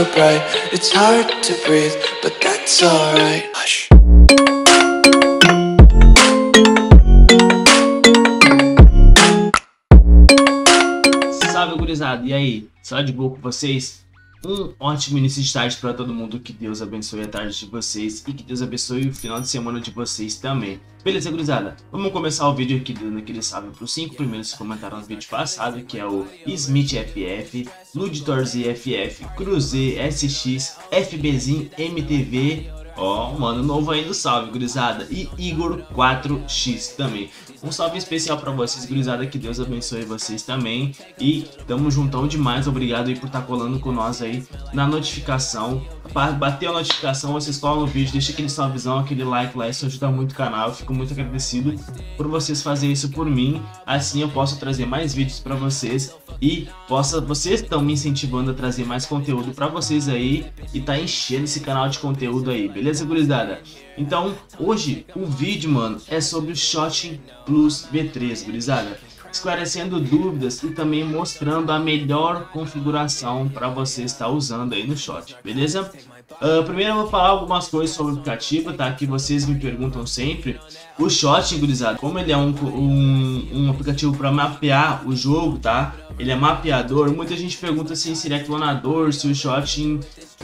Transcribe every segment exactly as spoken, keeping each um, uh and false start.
so bright, it's hard to breathe, but that's alright. Hush. Salve, gurizada, e aí? Só de boa com vocês? Um ótimo início de tarde para todo mundo, que Deus abençoe a tarde de vocês e que Deus abençoe o final de semana de vocês também. Beleza, gurizada? Vamos começar o vídeo aqui dando aquele salve para os cinco primeiros que comentaram no vídeo passado, que é o Smith F F, Ludtorz F F, Cruze, S X, FBzin, M T V, ó, oh, mano novo aí no salve, gurizada, e Igor quatro X também. Um salve especial pra vocês, gurizada, que Deus abençoe vocês também. E tamo juntão demais, obrigado aí por estar tá colando com nós aí na notificação. Para bater a notificação, vocês colam no vídeo, deixa aquele salvezão, aquele like lá, isso ajuda muito o canal. Eu fico muito agradecido por vocês fazerem isso por mim. Assim eu posso trazer mais vídeos pra vocês e possa, vocês estão me incentivando a trazer mais conteúdo pra vocês aí e tá enchendo esse canal de conteúdo aí, beleza, gurizada? Então, hoje o vídeo, mano, é sobre o Shotting Plus V três, gurizada, esclarecendo dúvidas e também mostrando a melhor configuração para você estar usando aí no Shot, beleza? Uh, primeiro eu vou falar algumas coisas sobre o aplicativo, tá? Que vocês me perguntam sempre. O Shotting, gurizada, como ele é um, um, um aplicativo para mapear o jogo, tá? Ele é mapeador. Muita gente pergunta assim, se ele é clonador, se o Shotting...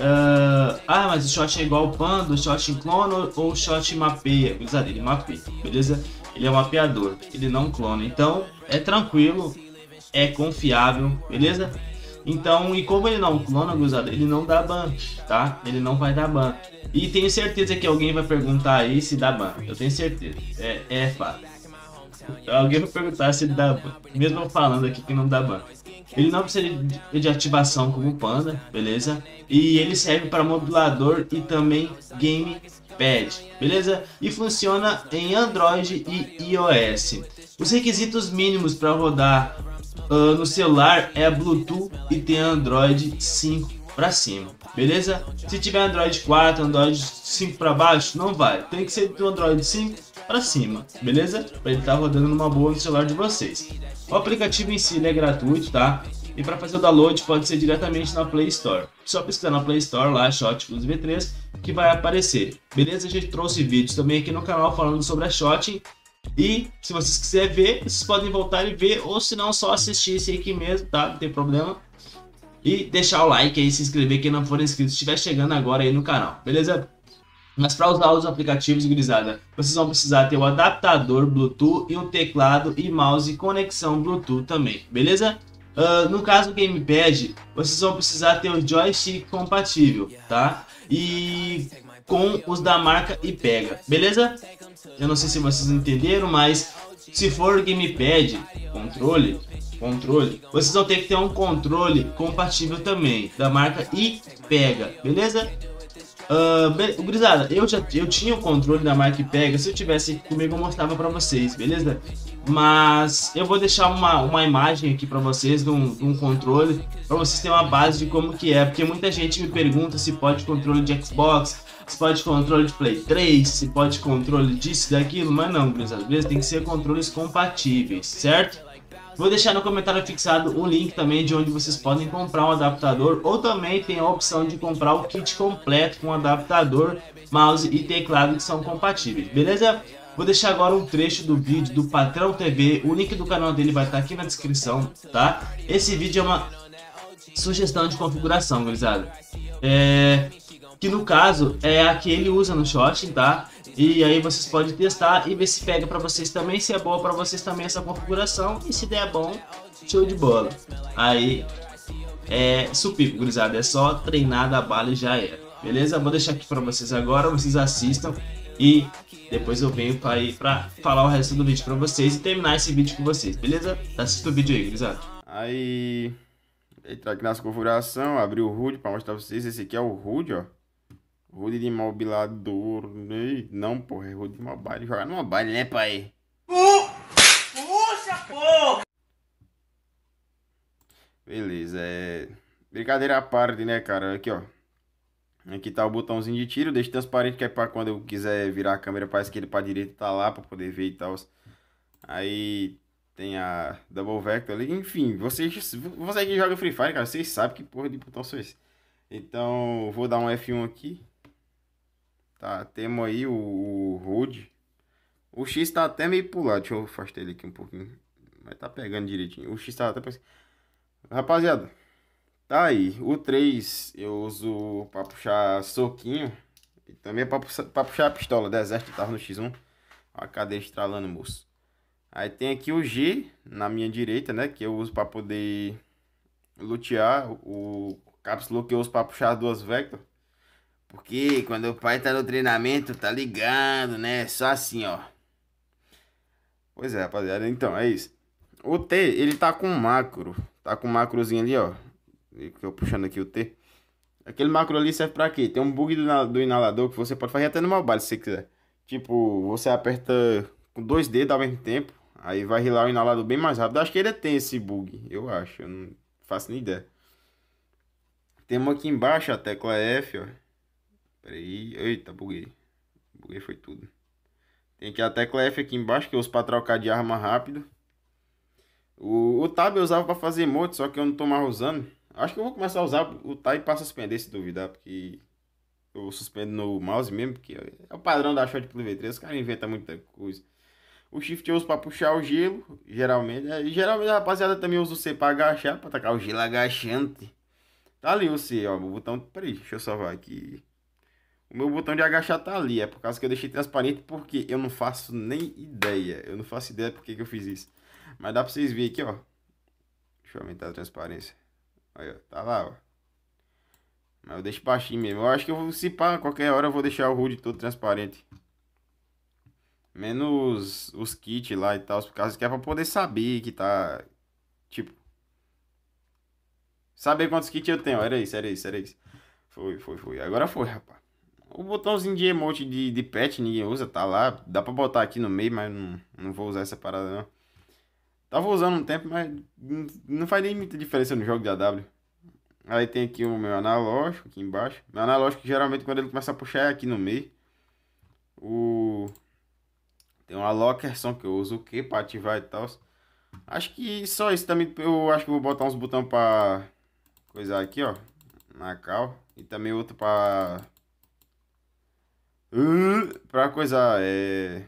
Uh, ah, mas o Shotting é igual ao Panda, o Shotting clona ou o Shotting mapeia? Gurizada, ele mapeia, beleza? Ele é um mapeador, ele não clona. Então, é tranquilo, é confiável, beleza? Então, e como ele não clona, gurizada, ele não dá ban, tá? Ele não vai dar ban. E tenho certeza que alguém vai perguntar aí se dá ban. Eu tenho certeza, é, é fato. Alguém vai perguntar se ele dá ban, mesmo eu falando aqui que não dá ban. Ele não precisa de, de ativação como o Panda, beleza? E ele serve para modulador e também gamepad, beleza? E funciona em Android e iOS. Os requisitos mínimos para rodar uh, no celular é Bluetooth e ter Android cinco para cima, beleza? Se tiver Android quatro, Android cinco para baixo, não vai. Tem que ser do Android cinco para cima, beleza? Para ele estar tá rodando numa boa no celular de vocês. O aplicativo em si ele é gratuito, tá? E para fazer o download pode ser diretamente na Play Store. Só pesquisar na Play Store lá, Shotting Plus V três, que vai aparecer. Beleza? A gente trouxe vídeos também aqui no canal falando sobre a Shotting. E se vocês quiserem ver, vocês podem voltar e ver, ou se não, só assistir esse aqui mesmo, tá? Não tem problema. E deixar o like aí, se inscrever quem não for inscrito, estiver chegando agora aí no canal, beleza? Mas para usar os aplicativos, gurizada, vocês vão precisar ter o adaptador Bluetooth e um teclado e mouse e conexão Bluetooth também, beleza? Uh, no caso do gamepad, vocês vão precisar ter o joystick compatível, tá? E com os da marca Ipega, beleza? Eu não sei se vocês entenderam, mas se for gamepad, controle, controle, vocês vão ter que ter um controle compatível também, da marca Ipega, beleza? Uh, gurizada, eu já eu tinha o controle da marca Ipega. Se eu tivesse aqui comigo eu mostrava pra vocês, beleza? Mas eu vou deixar uma, uma imagem aqui pra vocês de um, de um controle, pra vocês terem uma base de como que é. Porque muita gente me pergunta se pode controle de Xbox, se pode controle de Play três, se pode controle disso, daquilo. Mas não, gurizada, beleza? Tem que ser controles compatíveis, certo? Vou deixar no comentário fixado um link também de onde vocês podem comprar um adaptador, ou também tem a opção de comprar o kit completo com adaptador, mouse e teclado que são compatíveis, beleza? Vou deixar agora um trecho do vídeo do Patrão T V, o link do canal dele vai estar aqui na descrição, tá? Esse vídeo é uma sugestão de configuração, gurizada, é... que no caso é a que ele usa no Shotting, tá? E aí vocês podem testar e ver se pega pra vocês também, se é boa pra vocês também essa configuração. E se der bom, show de bola. Aí é supico, gurizada, é só treinar da bala e já era, beleza? Vou deixar aqui pra vocês agora, vocês assistam e depois eu venho pra, ir pra falar o resto do vídeo pra vocês e terminar esse vídeo com vocês, beleza? Assista o vídeo aí, gurizada. Aí, entrar aqui nas configurações, abrir o H U D pra mostrar pra vocês. Esse aqui é o H U D, ó. H U D de mobilador. Não, porra, é H U D de mobile. Jogar no mobile, né, pai? Puxa, porra! Beleza, é... brincadeira à parte, né, cara? Aqui, ó. Aqui tá o botãozinho de tiro. Deixa transparente, que é pra quando eu quiser virar a câmera pra esquerda e pra direita, tá lá pra poder ver e tal. Aí tem a Double Vector ali. Enfim, vocês, você que joga Free Fire, cara, vocês sabem que porra de botão são esse. Então, vou dar um F um aqui. Tá, temos aí o, o Road. O X tá até meio pro lado. Deixa eu afastar ele aqui um pouquinho. Mas tá pegando direitinho. O X tá até pra... Rapaziada, tá aí. O três eu uso pra puxar soquinho. E também é pra, pra puxar a pistola. Deserto tava no X um. A cadeia estralando, moço. Aí tem aqui o G na minha direita, né? Que eu uso pra poder lutear. O Caps Lock que eu uso pra puxar as duas Vector. Porque quando o pai tá no treinamento, tá ligado, né? Só assim, ó. Pois é, rapaziada. Então, é isso. O T, ele tá com macro. Tá com um macrozinho ali, ó. Eu puxando aqui o T. Aquele macro ali serve pra quê? Tem um bug do, do inalador que você pode fazer até no mobile, se você quiser. Tipo, você aperta com dois dedos ao mesmo tempo. Aí vai rilar o inalador bem mais rápido. Acho que ele tem esse bug. Eu acho. Eu não faço nem ideia. Temos aqui embaixo a tecla F, ó. Pera aí. Eita, buguei. Buguei foi tudo. Tem aqui a tecla F aqui embaixo que eu uso pra trocar de arma rápido. O, o Tab eu usava pra fazer emote, só que eu não tô mais usando. Acho que eu vou começar a usar o Tab pra suspender, se duvidar, porque eu suspendo no mouse mesmo, porque é o padrão da Shot Play V três, os caras inventam muita coisa. O Shift eu uso pra puxar o gelo, geralmente. E geralmente a rapaziada também usa o C pra agachar, pra tacar o gelo agachante. Tá ali o C, ó, o botão... Peraí, deixa eu salvar aqui. O meu botão de agachar tá ali, é por causa que eu deixei transparente, porque eu não faço nem ideia. Eu não faço ideia porque que eu fiz isso. Mas dá pra vocês verem aqui, ó. Deixa eu aumentar a transparência. Aí, ó, tá lá, ó. Mas eu deixo baixinho mesmo. Eu acho que eu vou, se pá, qualquer hora eu vou deixar o H U D todo transparente. Menos os kits lá e tal, por causa que é pra poder saber que tá... Tipo... Saber quantos kits eu tenho. Era isso, era isso, era isso. Foi, foi, foi. Agora foi, rapaz. O botãozinho de emote de, de pet ninguém usa, tá lá. Dá pra botar aqui no meio, mas não, não vou usar essa parada não. Tava usando um tempo, mas não, não faz nem muita diferença no jogo de A W. Aí tem aqui o meu analógico aqui embaixo. Meu analógico geralmente quando ele começa a puxar é aqui no meio. O... Tem uma Lockerson que eu uso o que pra ativar e tal. Acho que só isso também. Eu acho que vou botar uns botões pra coisar aqui, ó. Na cal. E também outro pra... Uh, pra coisar, é...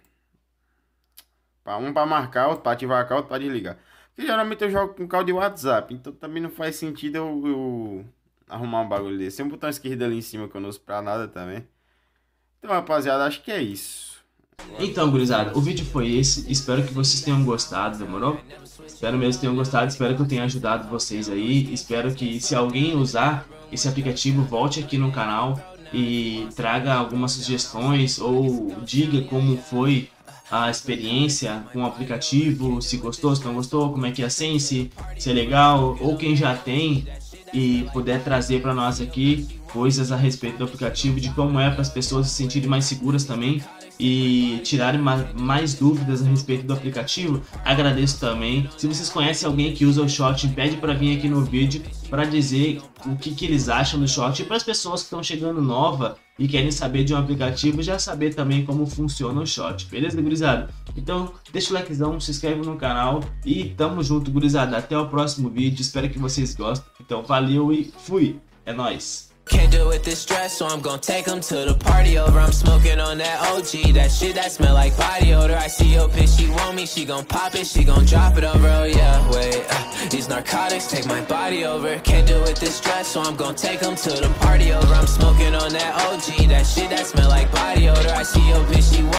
Um pra marcar, outro pra ativar a cal, outro pra desligar. Porque geralmente eu jogo com cal de WhatsApp. Então também não faz sentido eu, eu arrumar um bagulho desse. Tem um botão esquerdo ali em cima que eu não uso pra nada também. Então, rapaziada, acho que é isso. Então, gurizada, o vídeo foi esse. Espero que vocês tenham gostado, demorou? Espero mesmo que tenham gostado. Espero que eu tenha ajudado vocês aí. Espero que se alguém usar esse aplicativo, volte aqui no canal e traga algumas sugestões ou diga como foi a experiência com o aplicativo, se gostou, se não gostou, como é que é a sense, se é legal, ou quem já tem e puder trazer para nós aqui coisas a respeito do aplicativo, de como é para as pessoas se sentirem mais seguras também e tirarem mais dúvidas a respeito do aplicativo, agradeço também. Se vocês conhecem alguém que usa o Shot, pede para vir aqui no vídeo para dizer o que, que eles acham do Shot, e para as pessoas que estão chegando nova e querem saber de um aplicativo, já saber também como funciona o Shot, beleza, gurizada? Então deixa o likezão, se inscreve no canal e tamo junto, gurizada, até o próximo vídeo, espero que vocês gostem. Então valeu e fui, é nóis! Can't do it this stress, so I'm gon' take them to the party over. I'm smoking on that O G, that shit that smell like body odor. I see your bitch, she want me, she gon' pop it, she gon' drop it on, bro, yeah, wait, uh, these narcotics take my body over. Can't do it this stress, so I'm gon' take them to the party over. I'm smoking on that O G, that shit that smell like body odor. I see your bitch, she want